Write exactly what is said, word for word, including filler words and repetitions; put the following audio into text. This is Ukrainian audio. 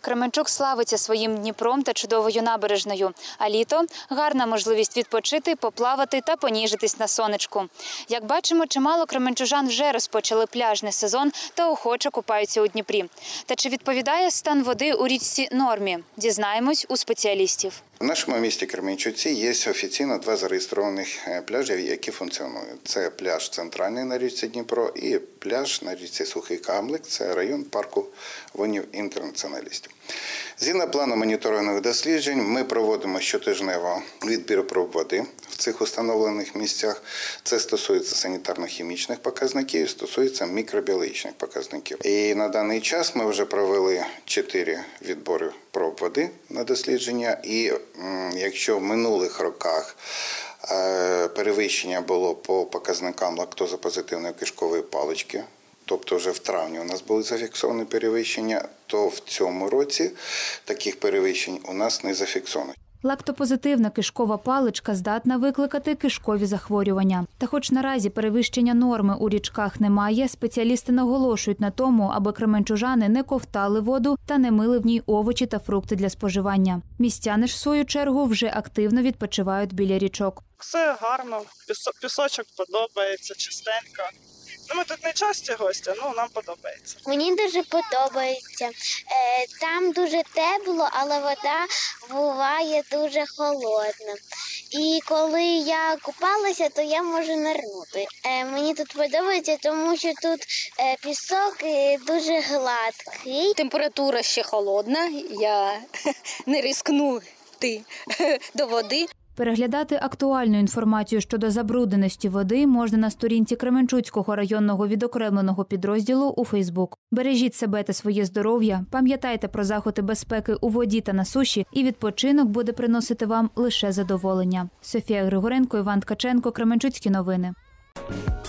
Кременчук славиться своїм Дніпром та чудовою набережною, а літо – гарна можливість відпочити, поплавати та поніжитись на сонечку. Як бачимо, чимало кременчужан вже розпочали пляжний сезон та охоче купаються у Дніпрі. Та чи відповідає стан води у річці нормі? Дізнаємось у спеціалістів. У нашому місті Кременчуці є офіційно два зареєстрованих пляжі, які функціонують. Це пляж центральний на річці Дніпро і пляж на річці Сухий Камлик, це район парку воїнів-інтернаціоналістів. Згідно плану моніторингових досліджень, ми проводимо щотижнево відбір проб води в цих установлених місцях. Це стосується санітарно-хімічних показників, стосується мікробіологічних показників. І на даний час ми вже провели чотири відбори проб води на дослідження. І якщо в минулих роках перевищення було по показникам лактозопозитивної кишкової палички, тобто вже в травні у нас були зафіксовані перевищення, то в цьому році таких перевищень у нас не зафіксовано. Лактопозитивна кишкова паличка здатна викликати кишкові захворювання. Та хоч наразі перевищення норми у річках немає, спеціалісти наголошують на тому, аби кременчужани не ковтали воду та не мили в ній овочі та фрукти для споживання. Містяни ж, в свою чергу, вже активно відпочивають біля річок. Все гарно, пісочок подобається, чистенько. Ну, ми тут не часті гості, ну нам подобається. Мені дуже подобається. Там дуже тепло, але вода буває дуже холодна. І коли я купалася, то я можу нирнути. Мені тут подобається, тому що тут пісок дуже гладкий. Температура ще холодна, я не ризикну йти до води. Переглядати актуальну інформацію щодо забрудненості води можна на сторінці Кременчуцького районного відокремленого підрозділу у Фейсбук. Бережіть себе та своє здоров'я, пам'ятайте про заходи безпеки у воді та на суші, і відпочинок буде приносити вам лише задоволення. Софія Григоренко, Іван Ткаченко, Кременчуцькі новини.